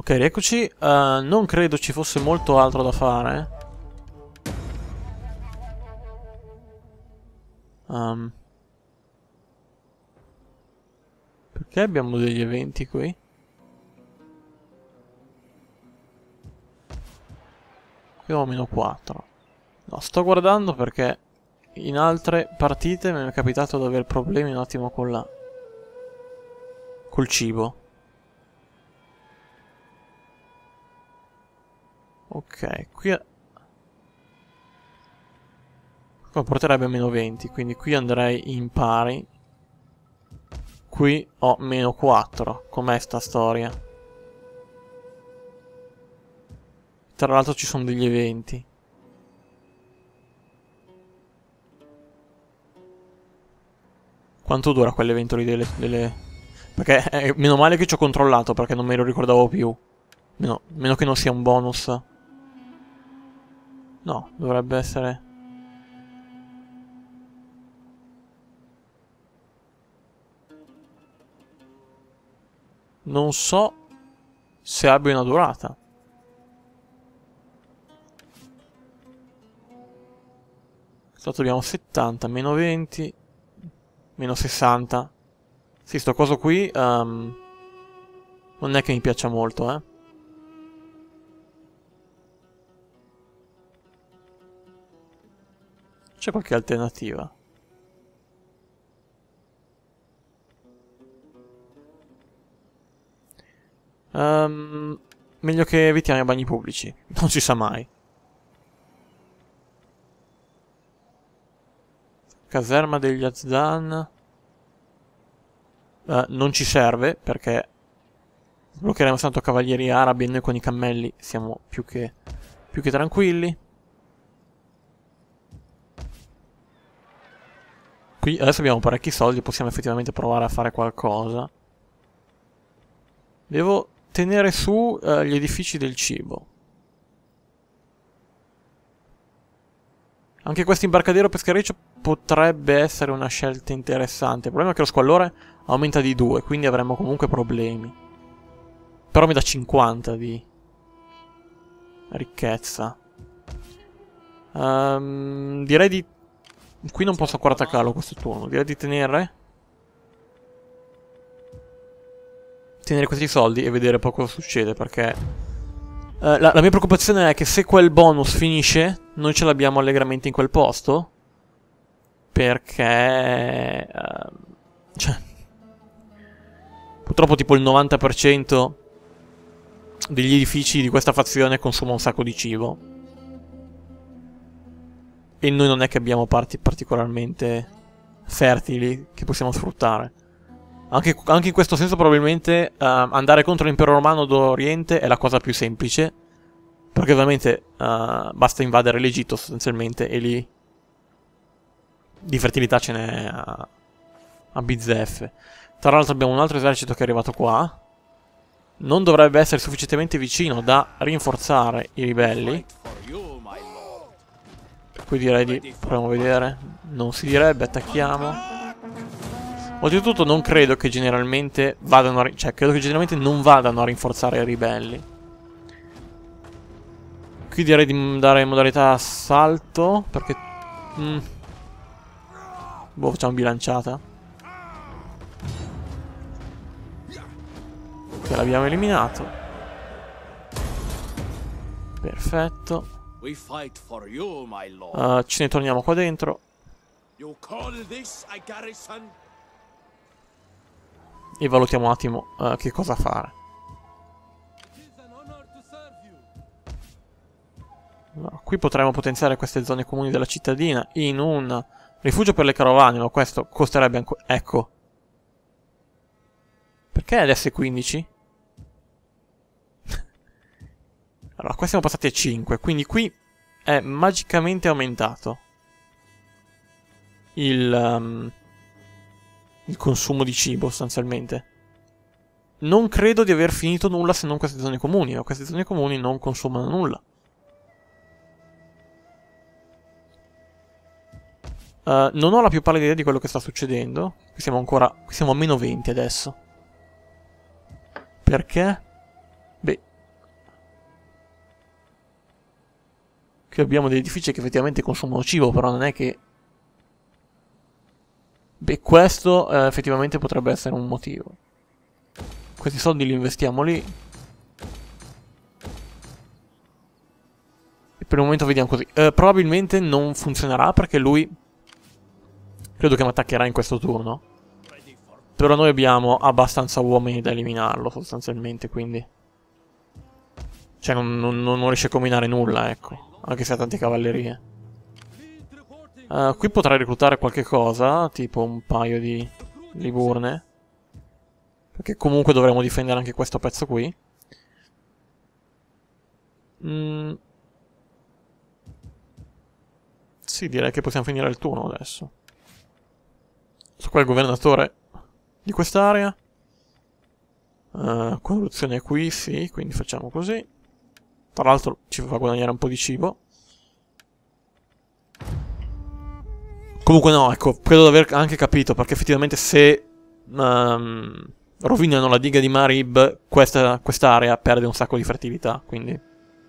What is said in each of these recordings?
Ok, rieccoci. Non credo ci fosse molto altro da fare. Perché abbiamo degli eventi qui? Qui ho meno 4. No, sto guardando perché in altre partite mi è capitato di avere problemi un attimo con col cibo. Ok, qui qua porterebbe a meno 20, quindi qui andrei in pari. Qui ho meno 4. Com'è sta storia? Tra l'altro ci sono degli eventi. Quanto dura quell'evento lì Perché meno male che ci ho controllato, perché non me lo ricordavo più. Meno che non sia un bonus. No, dovrebbe essere... Non so se abbia una durata. Stato abbiamo 70, meno 20, meno 60. Sì, sto coso qui non è che mi piaccia molto, eh. C'è qualche alternativa? Meglio che evitiamo i bagni pubblici. Non si sa mai. Caserma degli Azdan. Non ci serve perché sbloccheremo tanto cavalieri arabi e noi con i cammelli siamo più che tranquilli. Qui adesso abbiamo parecchi soldi, possiamo effettivamente provare a fare qualcosa. Devo tenere su gli edifici del cibo. Anche questo imbarcadero peschereccio potrebbe essere una scelta interessante. Il problema è che lo squallore aumenta di 2, quindi avremo comunque problemi. Però mi dà 50 di ricchezza. Direi di... Qui non posso ancora attaccarlo questo turno. Direi di tenere questi soldi e vedere poi cosa succede, perché... la mia preoccupazione è che se quel bonus finisce, noi ce l'abbiamo allegramente in quel posto. Perché... cioè... Purtroppo tipo il 90% degli edifici di questa fazione consuma un sacco di cibo. E noi non è che abbiamo parti particolarmente fertili che possiamo sfruttare. Anche in questo senso probabilmente andare contro l'impero romano d'Oriente è la cosa più semplice. Perché ovviamente basta invadere l'Egitto sostanzialmente e lì di fertilità ce n'è a bizzeffe. Tra l'altro abbiamo un altro esercito che è arrivato qua. Non dovrebbe essere sufficientemente vicino da rinforzare i ribelli. Qui direi di... proviamo a vedere. Non si direbbe, attacchiamo. Oltretutto non credo che generalmente vadano a... cioè, credo che generalmente non vadano a rinforzare i ribelli. Qui direi di dare modalità assalto, perché... boh, facciamo bilanciata. Ok, l'abbiamo eliminato. Perfetto. Ce ne torniamo qua dentro. E valutiamo un attimo che cosa fare. No, qui potremmo potenziare queste zone comuni della cittadina in un rifugio per le carovane, ma questo costerebbe ancora... Ecco. Perché adesso è 15? Allora, qua siamo passati a 5, quindi qui è magicamente aumentato il consumo di cibo, sostanzialmente. Non credo di aver finito nulla se non queste zone comuni, ma queste zone comuni non consumano nulla. Non ho la più pallida idea di quello che sta succedendo. Qui siamo a meno 20 adesso. Perché? Beh, Qui abbiamo degli edifici che effettivamente consumano cibo, però non è che... Beh, questo effettivamente potrebbe essere un motivo. Questi soldi li investiamo lì. E per il momento vediamo così. Probabilmente non funzionerà perché lui... Credo che mi attaccherà in questo turno. Però noi abbiamo abbastanza uomini da eliminarlo sostanzialmente, quindi... Cioè non riesce a combinare nulla, ecco. Anche se ha tante cavallerie. Qui potrei reclutare qualche cosa, tipo un paio di liburne. Perché comunque dovremo difendere anche questo pezzo qui. Sì, direi che possiamo finire il turno adesso. Questo qua è il governatore di quest'area. Corruzione qui, sì, quindi facciamo così. Tra l'altro ci fa guadagnare un po' di cibo. Comunque no, ecco, credo di aver anche capito, perché effettivamente se rovinano la diga di Marib, quest'area perde un sacco di fertilità, quindi...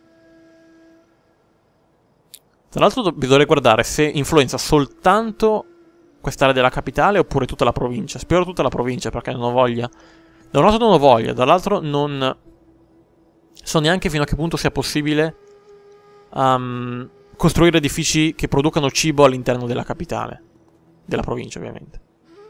Tra l'altro bisogna guardare se influenza soltanto quest'area della capitale oppure tutta la provincia. Spero tutta la provincia perché non ho voglia. Da un lato non ho voglia, dall'altro non so neanche fino a che punto sia possibile costruire edifici che producano cibo all'interno della capitale. Della provincia, ovviamente.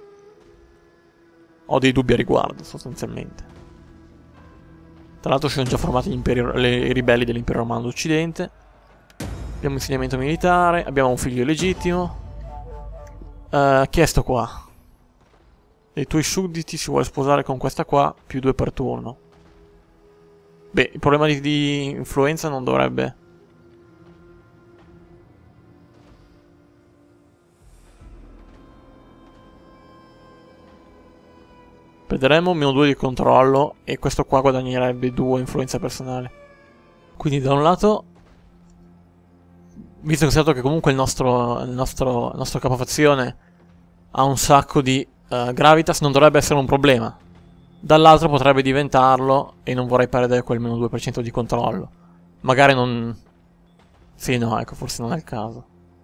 Ho dei dubbi a riguardo, sostanzialmente. Tra l'altro si sono già formati i ribelli dell'Impero Romano d'Occidente. Abbiamo insediamento militare, abbiamo un figlio illegittimo. Chi è sto qua? Dei tuoi sudditi si vuole sposare con questa qua, più 2 per turno. Beh, il problema di influenza non dovrebbe... Perderemo -2 di controllo e questo qua guadagnerebbe 2 influenza personale. Quindi da un lato... Visto che che comunque il nostro capofazione ha un sacco di gravitas, non dovrebbe essere un problema. Dall'altro potrebbe diventarlo e non vorrei perdere quel -2% di controllo. Magari non... Sì, no, ecco, forse non è il caso.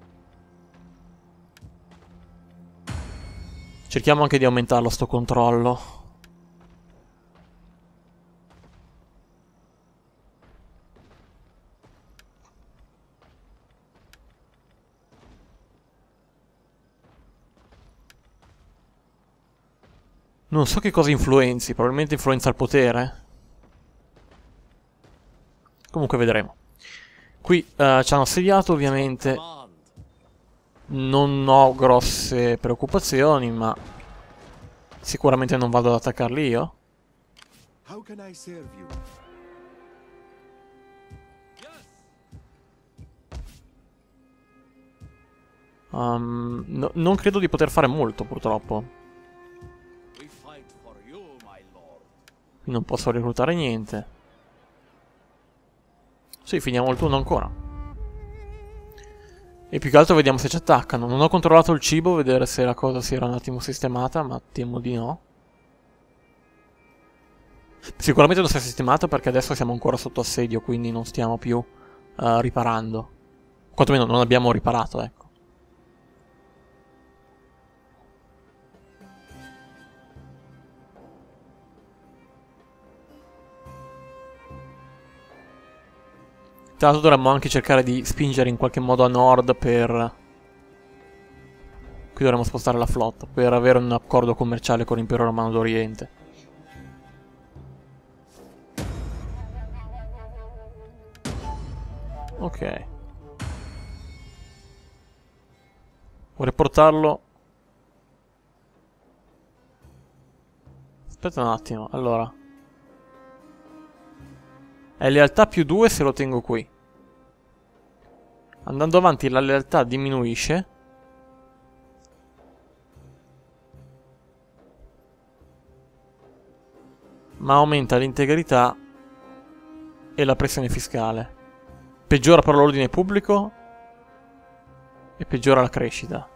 Cerchiamo anche di aumentarlo sto controllo. Non so che cosa influenzi, probabilmente influenza il potere. Comunque vedremo. Qui ci hanno assediato, ovviamente. Non ho grosse preoccupazioni, ma sicuramente non vado ad attaccarli io. Non credo di poter fare molto, purtroppo. Non posso reclutare niente. Sì, finiamo il turno ancora. E più che altro vediamo se ci attaccano. Non ho controllato il cibo, vedere se la cosa si era un attimo sistemata, ma temo di no. Sicuramente non si è sistemata perché adesso siamo ancora sotto assedio, quindi non stiamo più riparando. Quantomeno non abbiamo riparato, ecco. Tra l'altro dovremmo anche cercare di spingere in qualche modo a nord per... Qui dovremmo spostare la flotta, per avere un accordo commerciale con l'Impero Romano d'Oriente. Ok. Vorrei portarlo... Aspetta un attimo, allora... È lealtà +2 se lo tengo qui. Andando avanti la lealtà diminuisce. Ma aumenta l'integrità e la pressione fiscale. Peggiora però l'ordine pubblico e peggiora la crescita.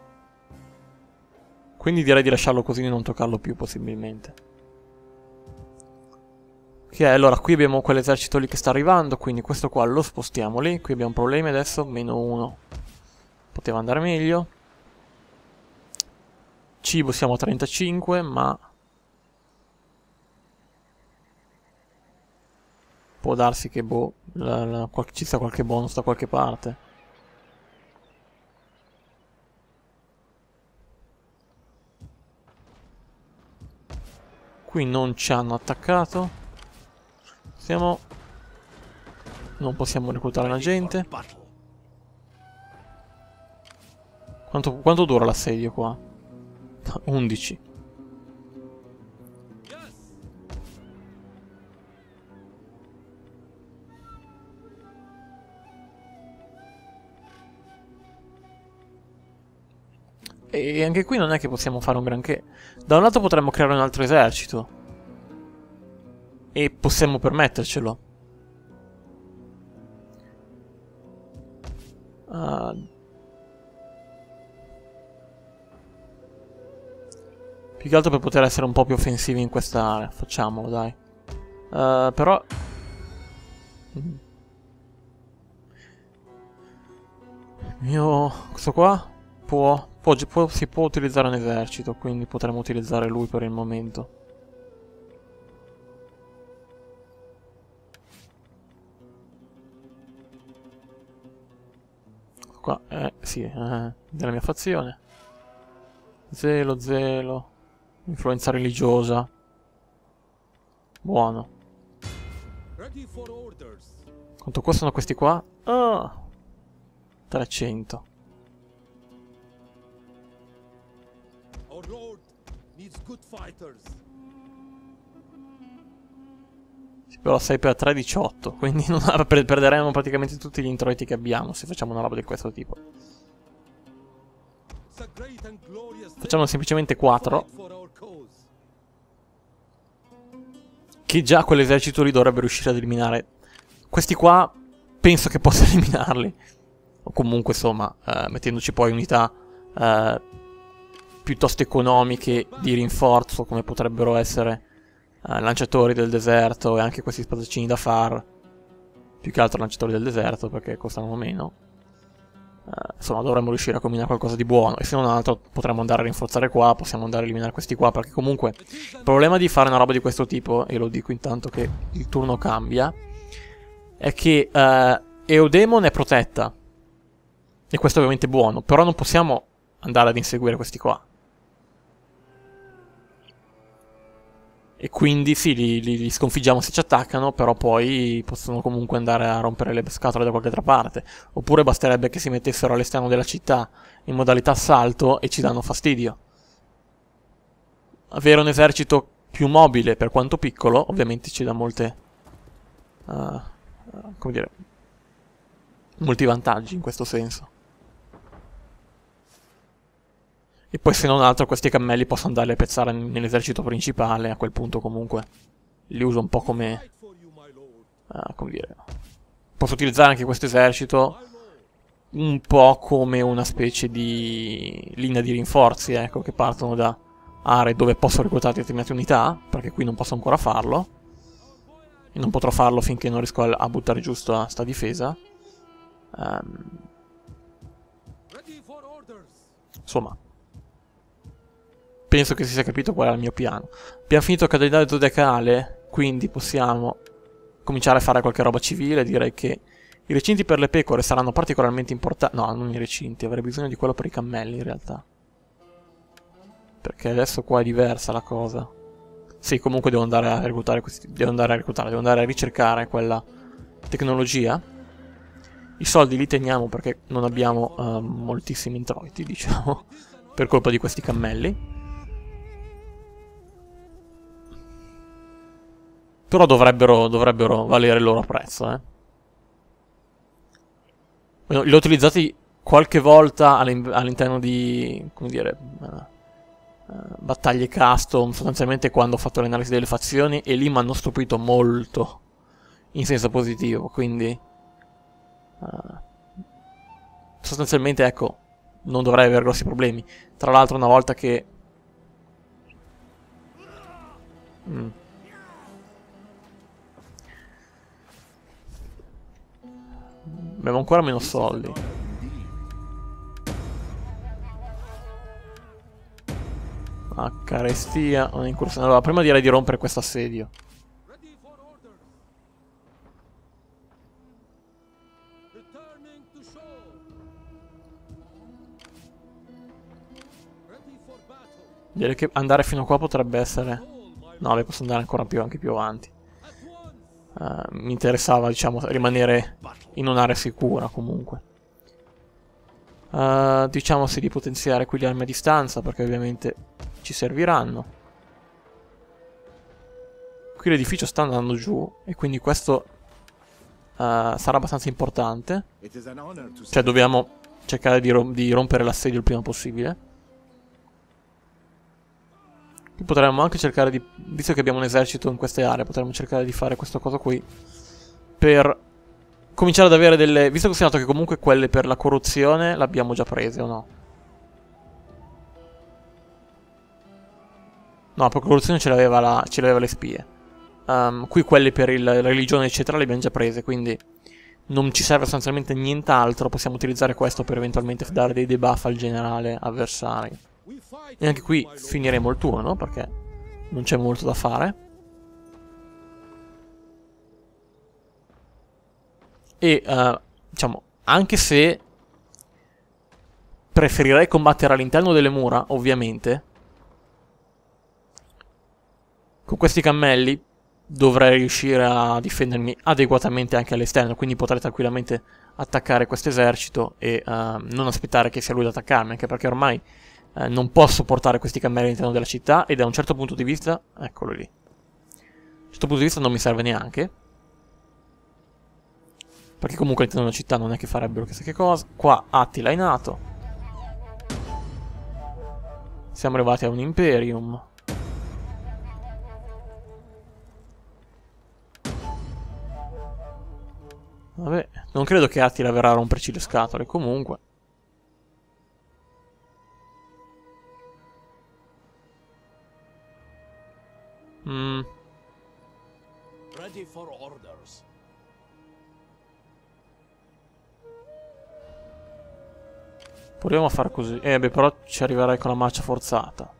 Quindi direi di lasciarlo così e non toccarlo più possibilmente. Ok, allora qui abbiamo quell'esercito lì che sta arrivando, quindi questo qua lo spostiamo lì. Qui abbiamo problemi adesso, -1. Poteva andare meglio. Cibo siamo a 35, ma può darsi che boh, ci sia qualche bonus da qualche parte. Qui non ci hanno attaccato. Non possiamo reclutare la gente. Quanto dura l'assedio qua? 11. E anche qui non è che possiamo fare un granché. Da un lato potremmo creare un altro esercito. E possiamo permettercelo. Più che altro per poter essere un po' più offensivi in questa area. Facciamolo, dai. Però... Questo qua si può utilizzare un esercito, quindi potremmo utilizzare lui per il momento. Qua, sì, della mia fazione. Zelo. Influenza religiosa. Buono. Quanto costano questi qua? 300. Sì, però 6 per 3 18. Quindi perderemo praticamente tutti gli introiti che abbiamo se facciamo una roba di questo tipo. Facciamo semplicemente 4. Che già quell'esercito lì dovrebbe riuscire ad eliminare. Questi qua penso che possa eliminarli. O comunque insomma mettendoci poi unità piuttosto economiche di rinforzo, come potrebbero essere lanciatori del deserto e anche questi spadaccini da far. Più che altro lanciatori del deserto perché costano meno. Insomma dovremmo riuscire a combinare qualcosa di buono. E se non altro potremmo andare a rinforzare qua. Possiamo andare a eliminare questi qua. Perché comunque il problema di fare una roba di questo tipo, e lo dico intanto che il turno cambia, è che Eudemon è protetta. E questo è ovviamente buono. Però non possiamo andare ad inseguire questi qua. E quindi sì, li sconfiggiamo se ci attaccano, però poi possono comunque andare a rompere le scatole da qualche altra parte. Oppure basterebbe che si mettessero all'esterno della città in modalità assalto e ci danno fastidio. Avere un esercito più mobile, per quanto piccolo, ovviamente ci dà molte... come dire... molti vantaggi in questo senso. E poi se non altro questi cammelli posso andare a pezzare nell'esercito principale. A quel punto comunque li uso un po' come... come dire... Posso utilizzare anche questo esercito un po' come una specie di linea di rinforzi, ecco, che partono da aree dove posso reclutare determinate unità, perché qui non posso ancora farlo. E non potrò farlo finché non riesco a buttare giusto sta difesa. Insomma... Penso che si sia capito qual è il mio piano. Abbiamo finito il calendario zodiacale, quindi possiamo cominciare a fare qualche roba civile. Direi che i recinti per le pecore saranno particolarmente importanti. No, non i recinti, avrei bisogno di quello per i cammelli in realtà. Perché adesso qua è diversa la cosa. Sì, comunque devo andare a reclutare devo andare a ricercare quella tecnologia. I soldi li teniamo perché non abbiamo moltissimi introiti, diciamo, per colpa di questi cammelli. Però dovrebbero valere il loro prezzo, eh. Li ho utilizzati qualche volta all'interno di, come dire, battaglie custom, sostanzialmente quando ho fatto l'analisi delle fazioni, e lì mi hanno stupito molto, in senso positivo, quindi... sostanzialmente, ecco, non dovrei avere grossi problemi. Tra l'altro una volta che... Abbiamo ancora meno soldi. Carestia, un'incursione. Allora, prima direi di rompere questo assedio. Direi che andare fino a qua potrebbe essere... No, beh, posso andare ancora più, anche più avanti. Mi interessava, diciamo, rimanere in un'area sicura, comunque. Diciamo sì di potenziare qui le armi a distanza, perché ovviamente ci serviranno. Qui l'edificio sta andando giù, e quindi questo sarà abbastanza importante. Cioè, dobbiamo cercare di rompere l'assedio il prima possibile. Qui potremmo anche cercare di... Visto che abbiamo un esercito in queste aree, potremmo cercare di fare questa cosa qui. Per cominciare ad avere delle... Visto che si è notato che comunque quelle per la corruzione l'abbiamo già prese, o no? No, per corruzione ce l'aveva le spie. Qui quelle per la religione eccetera le abbiamo già prese, quindi non ci serve sostanzialmente nient'altro. Possiamo utilizzare questo per eventualmente dare dei debuff al generale avversario. E anche qui finiremo il turno, perché non c'è molto da fare. E, diciamo, anche se preferirei combattere all'interno delle mura, ovviamente, con questi cammelli dovrei riuscire a difendermi adeguatamente anche all'esterno, quindi potrei tranquillamente attaccare questo esercito e non aspettare che sia lui ad attaccarmi, anche perché ormai non posso portare questi cammelli all'interno della città e da un certo punto di vista, eccolo lì, da un certo punto di vista non mi serve neanche, perché comunque all'interno della città non è che farebbero chissà che cosa. Qua Attila è nato, siamo arrivati a un Imperium. Vabbè, non credo che Attila verrà a romperci le scatole comunque. Ready for orders. Proviamo a fare così. Beh, però ci arriverai con la marcia forzata.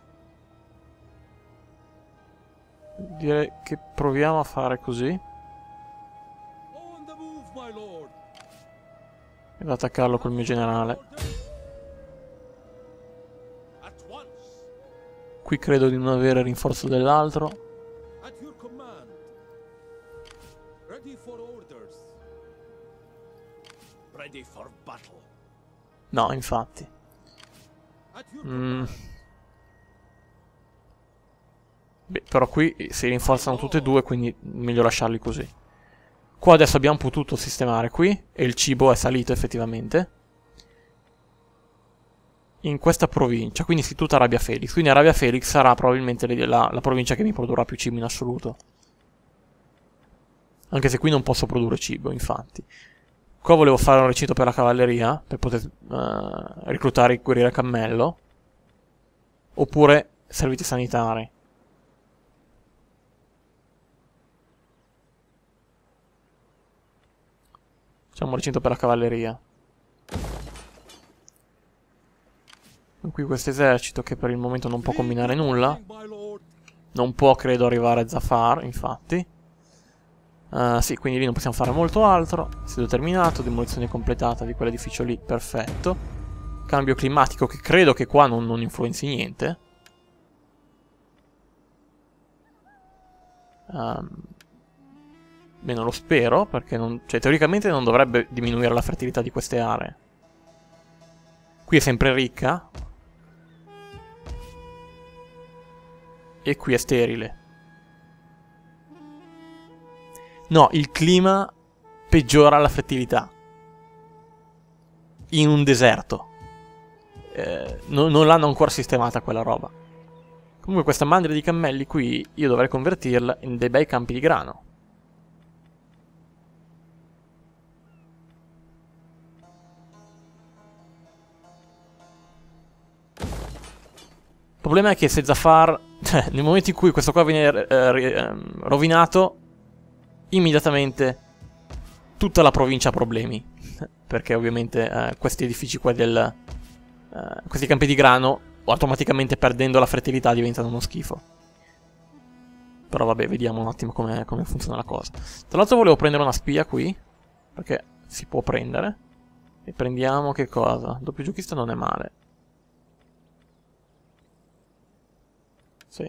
Direi che proviamo a fare così. On the move, my lord. E ad attaccarlo col mio generale. At once. Qui credo di non avere rinforzo dell'altro. At your command. Ready for orders. Ready for battle. No, infatti. At your command. Beh, però qui si rinforzano tutte e due, quindi meglio lasciarli così. Qua adesso abbiamo potuto sistemare qui, e il cibo è salito effettivamente. In questa provincia, quindi istituto Arabia Felix. Quindi Arabia Felix sarà probabilmente la provincia che mi produrrà più cibo in assoluto. Anche se qui non posso produrre cibo, infatti. Qua volevo fare un recinto per la cavalleria, per poter reclutare i guerrieri a cammello. Oppure servizi sanitari. Facciamo un recinto per la cavalleria. Qui questo esercito che per il momento non può combinare nulla. Non può, credo, arrivare a Zafar, infatti. Sì, quindi lì non possiamo fare molto altro. Sito terminato, demolizione completata di quell'edificio lì, perfetto. Cambio climatico che credo che qua non influenzi niente. Beh, non lo spero, perché cioè, teoricamente non dovrebbe diminuire la fertilità di queste aree. Qui è sempre ricca. E qui è sterile. No, il clima peggiora la fertilità. In un deserto. Non l'hanno ancora sistemata quella roba. Comunque questa mandria di cammelli qui io dovrei convertirla in dei bei campi di grano. Il problema è che se Zafar, nel momento in cui questo qua viene rovinato, immediatamente tutta la provincia ha problemi. perché ovviamente questi edifici qua questi campi di grano automaticamente perdendo la fertilità diventano uno schifo. Però vabbè, vediamo un attimo come funziona la cosa. Tra l'altro volevo prendere una spia qui, perché si può prendere. E prendiamo che cosa? Doppio giochista non è male. Sì.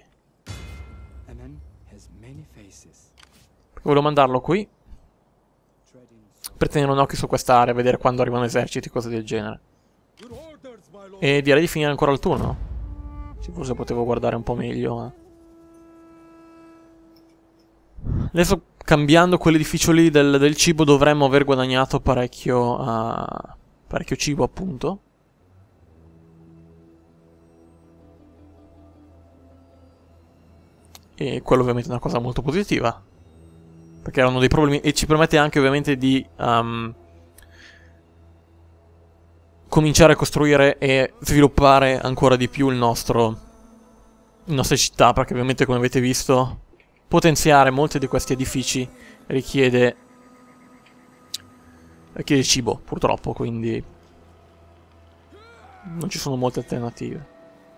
Perché volevo mandarlo qui per tenere un occhio su quest'area, vedere quando arrivano eserciti, cose del genere. E direi di finire ancora il turno. Sì, forse potevo guardare un po' meglio. Adesso, cambiando quell'edificio lì del cibo, dovremmo aver guadagnato parecchio cibo, appunto. E quello ovviamente è una cosa molto positiva, perché erano dei problemi, e ci permette anche ovviamente di cominciare a costruire e sviluppare ancora di più le nostre città, perché ovviamente, come avete visto, potenziare molti di questi edifici richiede cibo, purtroppo, quindi non ci sono molte alternative.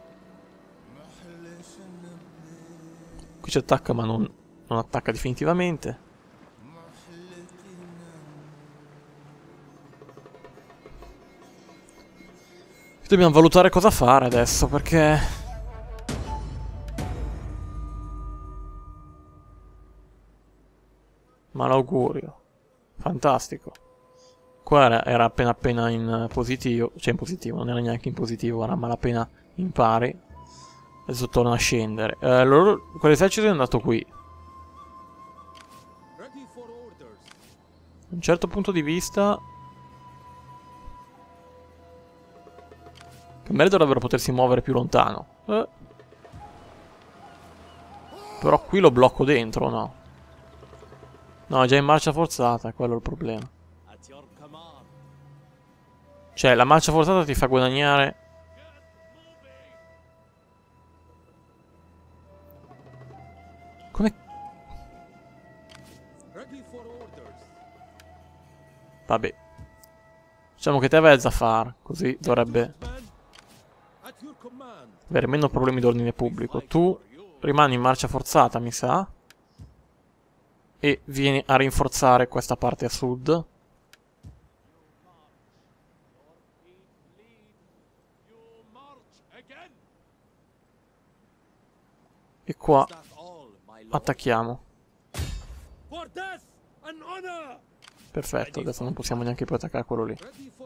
Qui ci attacca, ma non attacca definitivamente. Dobbiamo valutare cosa fare adesso, perché malaugurio. Fantastico. Qua era appena in positivo. Cioè in positivo, non era neanche in positivo, era malapena in pari. Adesso torna a scendere. Quell'esercito è andato qui. Da un certo punto di vista, i cammelli dovrebbero potersi muovere più lontano. Però qui lo blocco dentro, no? No, è già in marcia forzata, è quello il problema. Cioè, la marcia forzata ti fa guadagnare. Come? Vabbè. Diciamo che te vai a Zafar, così dovrebbe avere meno problemi d'ordine pubblico. Tu rimani in marcia forzata, mi sa. E vieni a rinforzare questa parte a sud. E qua attacchiamo. Perfetto, adesso non possiamo neanche più attaccare quello lì.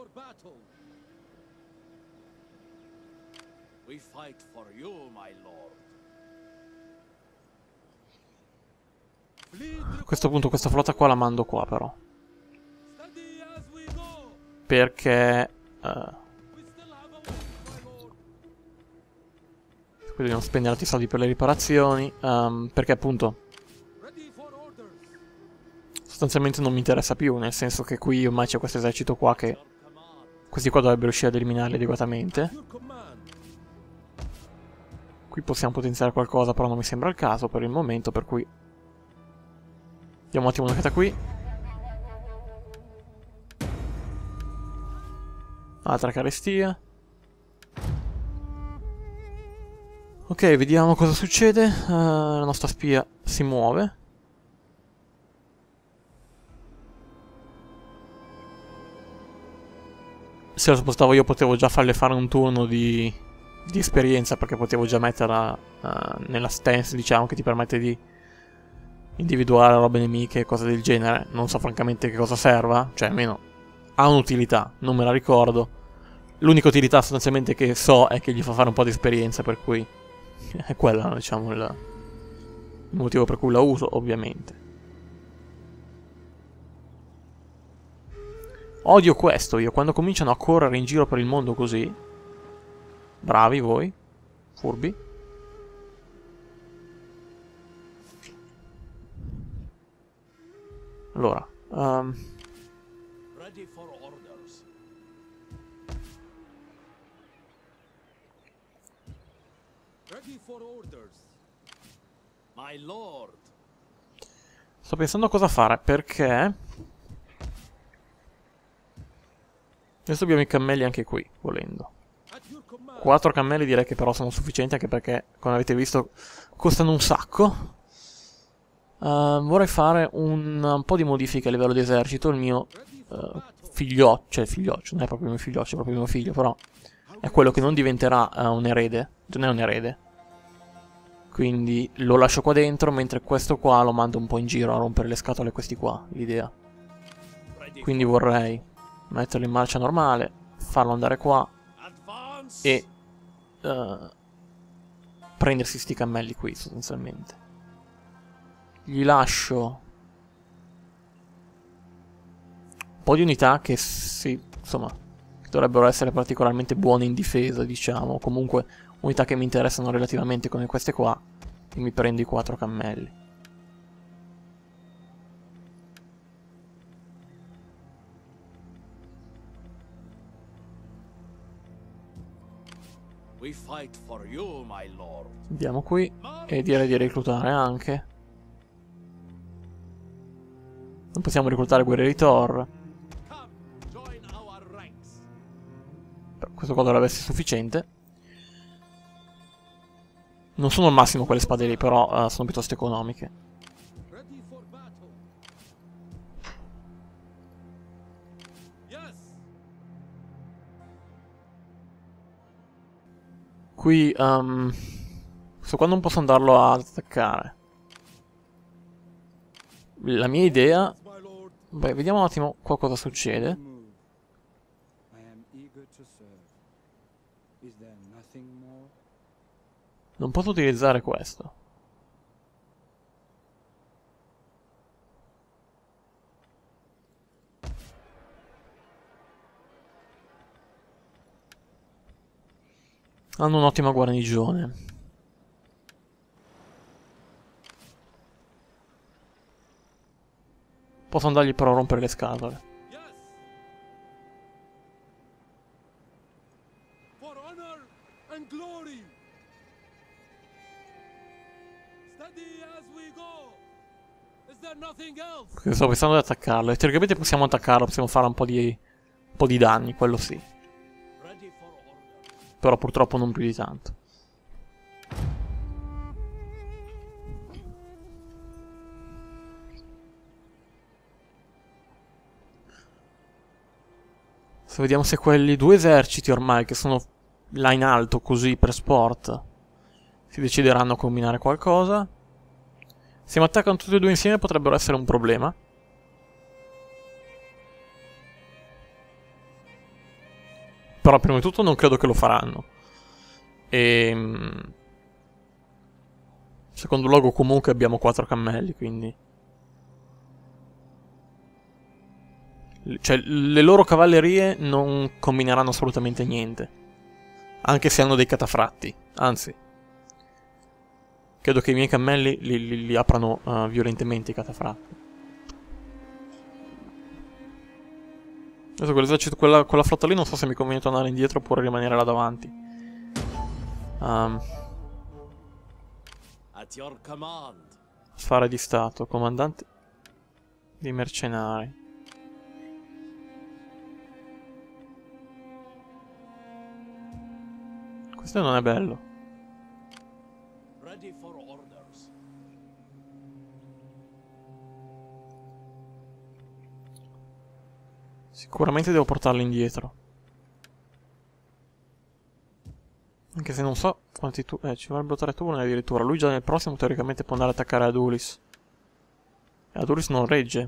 A questo punto questa flotta qua la mando qua, però. Perché qui dobbiamo spendere altri soldi per le riparazioni. Perché appunto sostanzialmente non mi interessa più, nel senso che qui ormai c'è questo esercito qua che questi qua dovrebbero riuscire ad eliminarli adeguatamente. Qui possiamo potenziare qualcosa, però non mi sembra il caso per il momento, per cui diamo un attimo un'occhiata qui. Altra carestia. Ok, vediamo cosa succede. La nostra spia si muove. Se lo spostavo io potevo già farle fare un turno di esperienza, perché potevo già metterla nella stance, diciamo, che ti permette di individuare robe nemiche e cose del genere. Non so francamente che cosa serva, cioè almeno ha un'utilità, non me la ricordo. L'unica utilità sostanzialmente che so è che gli fa fare un po' di esperienza, per cui è quella, diciamo, il motivo per cui la uso, ovviamente. Odio questo io, quando cominciano a correre in giro per il mondo così. Bravi voi, furbi. Allora, Ready for orders. Ready for orders. My lord. sto pensando a cosa fare, perché Adesso abbiamo i cammelli anche qui, volendo. At your command. 4 cammelli direi che però sono sufficienti, anche perché, come avete visto, costano un sacco. Vorrei fare un po' di modifiche a livello di esercito. Il mio figlioccio, cioè figlioccio, non è proprio il mio figlioccio, è proprio il mio figlio, però è quello che non diventerà un erede, non è un erede. Quindi lo lascio qua dentro, mentre questo qua lo mando un po' in giro a rompere le scatole a questi qua, l'idea. Quindi vorrei metterlo in marcia normale, farlo andare qua e prendersi sti cammelli qui sostanzialmente. Gli lascio un po' di unità che insomma, dovrebbero essere particolarmente buone in difesa, diciamo. Comunque unità che mi interessano relativamente, come queste qua, e mi prendo i 4 cammelli. We fight for you, my lord. Andiamo qui e direi di reclutare anche. Non possiamo reclutare guerrieri Thor. Come, join our ranks. Però questo qua dovrebbe essere sufficiente. Non sono al massimo quelle spade lì, però sono piuttosto economiche. Ready for battle. Yes. Qui, questo qua non posso andarlo ad attaccare. La mia idea... My lord. Beh, vediamo un attimo qua cosa succede. Move. I am eager to serve. Is there nothing more? Non posso utilizzare questo. Hanno un'ottima guarnigione. Posso andargli però a rompere le scatole. Yes. For honor and glory. Steady as we go. Is there nothing else? Perché sto pensando di attaccarlo. E teoricamente possiamo attaccarlo, possiamo fare un po' di danni, quello sì. Ready for order. Però purtroppo non più di tanto. Se vediamo se quelli 2 eserciti ormai che sono là in alto così per sport si decideranno a combinare qualcosa. Se mi attaccano tutti e 2 insieme potrebbero essere un problema. Però prima di tutto non credo che lo faranno. Secondo luogo comunque abbiamo 4 cammelli, quindi... Cioè, le loro cavallerie non combineranno assolutamente niente. Anche se hanno dei catafratti. Anzi, credo che i miei cammelli li aprano violentemente i catafratti. Adesso quell'esercito, quella flotta lì non so se mi conviene tornare indietro oppure rimanere là davanti. At your command. Sfare di stato, comandante di mercenari. Questo non è bello. Ready for orders. Sicuramente devo portarli indietro. Anche se non so quanti ci vorrebbero 3 turni addirittura. Lui già nel prossimo teoricamente può andare ad attaccare Adulis. E Adulis non regge.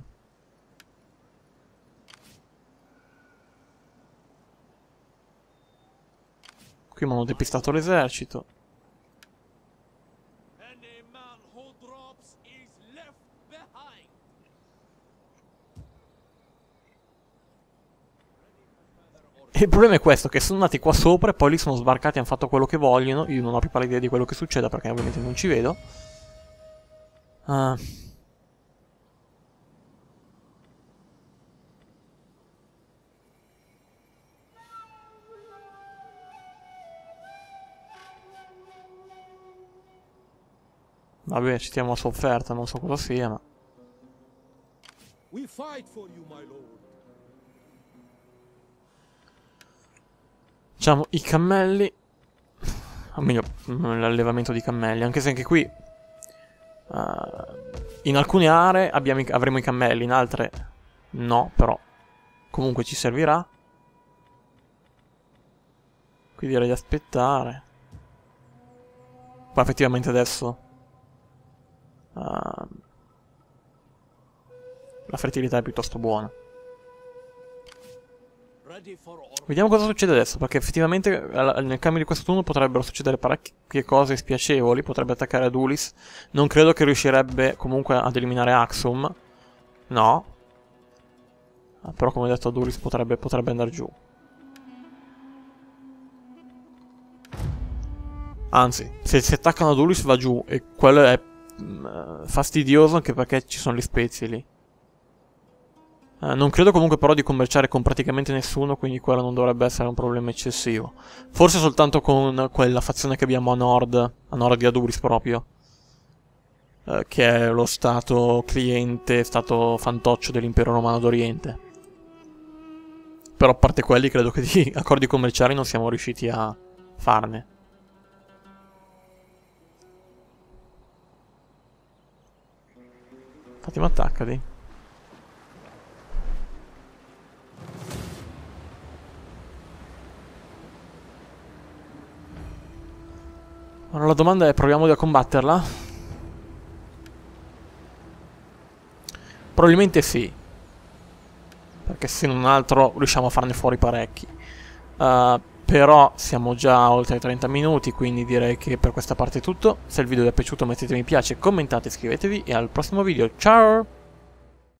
Qui mi hanno depistato l'esercito. Any man who drops is left behind. E il problema è questo, che sono andati qua sopra e poi lì sono sbarcati e hanno fatto quello che vogliono. Io non ho più pallida idea di quello che succeda perché ovviamente non ci vedo. Vabbè, ci stiamo a sofferta, non so cosa sia, ma... We fight for you, my lord. Facciamo i cammelli. O meglio, l'allevamento di cammelli. Anche se anche qui in alcune aree avremo i cammelli, in altre no, però comunque ci servirà. Qui direi di aspettare. Poi effettivamente adesso la fertilità è piuttosto buona. Vediamo cosa succede adesso, perché effettivamente nel cambio di questo turno potrebbero succedere parecchie cose spiacevoli. Potrebbe attaccare Adulis. Non credo che riuscirebbe comunque ad eliminare Axum. No. Però come detto Adulis potrebbe andare giù. Anzi, se si attaccano Adulis va giù. E quello è fastidioso anche perché ci sono gli spezi lì. Non credo comunque però di commerciare con praticamente nessuno, quindi quello non dovrebbe essere un problema eccessivo. Forse soltanto con quella fazione che abbiamo a nord di Adulis proprio, che è lo stato cliente, stato fantoccio dell'impero romano d'Oriente. Però a parte quelli credo che di accordi commerciali non siamo riusciti a farne. Fatima attaccati. Allora la domanda è, proviamo a combatterla? Probabilmente sì. Perché se non altro riusciamo a farne fuori parecchi. Però siamo già oltre i 30 minuti, quindi direi che per questa parte è tutto. Se il video vi è piaciuto mettete mi piace, commentate, iscrivetevi e al prossimo video. Ciao!